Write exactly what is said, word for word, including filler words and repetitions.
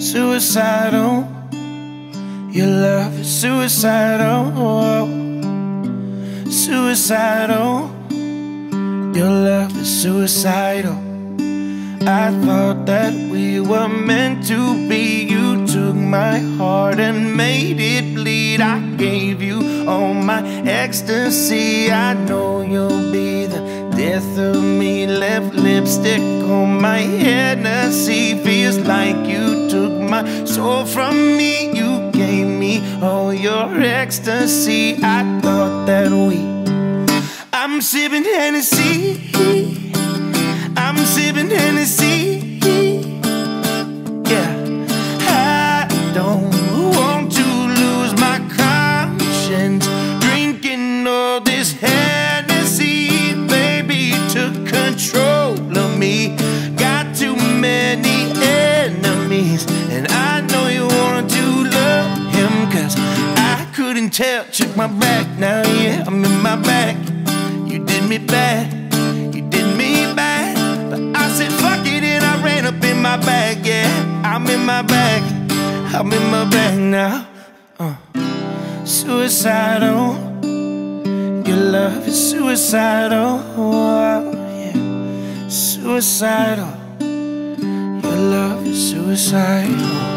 suicidal. Your love is suicidal, suicidal. Your love is suicidal. I thought that we were meant to be. You took my heart and made it bleed. I gave you all my ecstasy. I know you'll be the death of me. Left lipstick on my Hennessy. Feels like you took my soul from me. You gave me all your ecstasy. I thought that we I'm sipping Hennessy, I'm sipping Hennessy. Yeah, I don't want to lose my conscience drinking all this Hennessy. Baby took control of me. Got too many enemies, and I know you want to love him, cause I couldn't tell. Check my back now, yeah, I'm in my back. You did me bad, you did me bad, but I said fuck it and I ran up in my bag, yeah. I'm in my bag, I'm in my bag now. uh. Suicidal, your love is suicidal, oh, yeah. Suicidal, your love is suicidal.